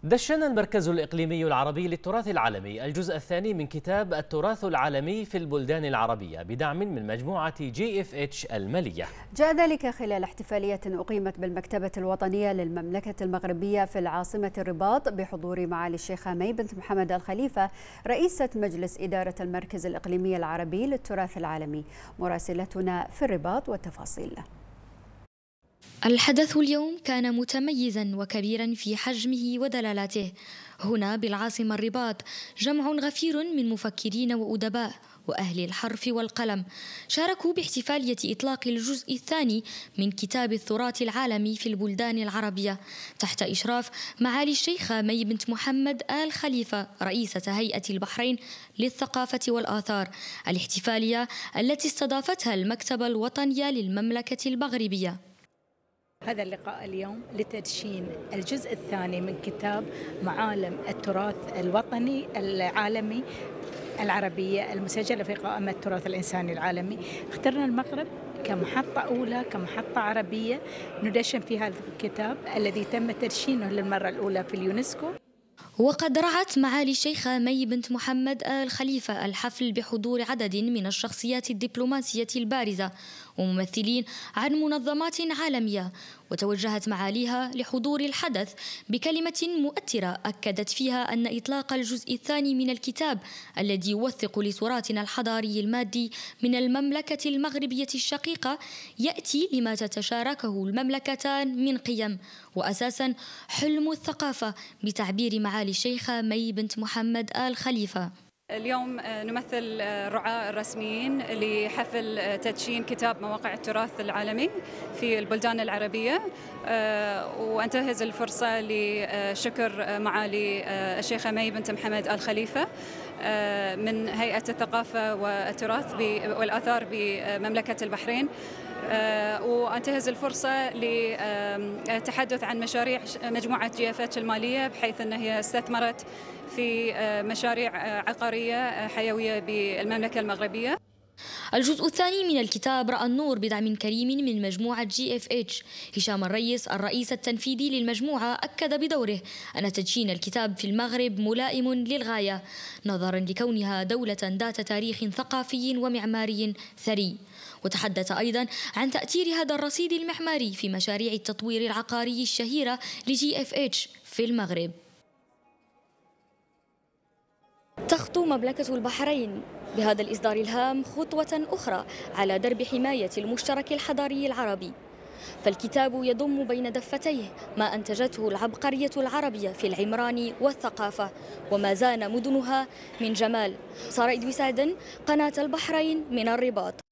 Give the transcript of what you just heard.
دشن المركز الإقليمي العربي للتراث العالمي الجزء الثاني من كتاب التراث العالمي في البلدان العربية بدعم من مجموعة GFH المالية. جاء ذلك خلال احتفالية أقيمت بالمكتبة الوطنية للمملكة المغربية في العاصمة الرباط بحضور معالي الشيخة مي بنت محمد الخليفة رئيسة مجلس إدارة المركز الإقليمي العربي للتراث العالمي. مراسلتنا في الرباط والتفاصيل. الحدث اليوم كان متميزا وكبيرا في حجمه ودلالاته. هنا بالعاصمة الرباط جمع غفير من مفكرين وأدباء وأهل الحرف والقلم شاركوا باحتفالية إطلاق الجزء الثاني من كتاب التراث العالمي في البلدان العربية تحت إشراف معالي الشيخة مي بنت محمد آل خليفة رئيسة هيئة البحرين للثقافة والآثار. الاحتفالية التي استضافتها المكتبة الوطنية للمملكة المغربية. هذا اللقاء اليوم لتدشين الجزء الثاني من كتاب معالم التراث الوطني العالمي العربية المسجلة في قائمة التراث الإنساني العالمي. اخترنا المغرب كمحطة أولى كمحطة عربية ندشن في هذا الكتاب الذي تم تدشينه للمرة الأولى في اليونسكو. وقد رعت معالي الشيخة مي بنت محمد آل خليفة الحفل بحضور عدد من الشخصيات الدبلوماسية البارزة وممثلين عن منظمات عالمية، وتوجهت معاليها لحضور الحدث بكلمة مؤثرة أكدت فيها أن إطلاق الجزء الثاني من الكتاب الذي يوثق لتراثنا الحضاري المادي من المملكة المغربية الشقيقة يأتي لما تتشاركه المملكتان من قيم وأساسا حلم الثقافة بتعبير معالي الشيخة مي بنت محمد آل خليفة. اليوم نمثل الرعاة الرسميين لحفل تدشين كتاب مواقع التراث العالمي في البلدان العربية، وانتهز الفرصة لشكر معالي الشيخة مي بنت محمد آل خليفة من هيئة الثقافة والتراث والآثار بمملكة البحرين، وانتهز الفرصة للتحدث عن مشاريع مجموعة GFH المالية بحيث أنها استثمرت في مشاريع عقارية حيوية بالمملكة المغربية. الجزء الثاني من الكتاب رأى النور بدعم كريم من مجموعة GFH. هشام الريس الرئيس التنفيذي للمجموعة أكد بدوره أن تدشين الكتاب في المغرب ملائم للغاية نظرا لكونها دولة ذات تاريخ ثقافي ومعماري ثري. وتحدث أيضا عن تأثير هذا الرصيد المعماري في مشاريع التطوير العقاري الشهيرة لGFH في المغرب. تخطو مملكة البحرين بهذا الإصدار الهام خطوة أخرى على درب حماية المشترك الحضاري العربي، فالكتاب يضم بين دفتيه ما أنتجته العبقرية العربية في العمران والثقافة وما زان مدنها من جمال. سارة إدويس عدن، قناة البحرين من الرباط.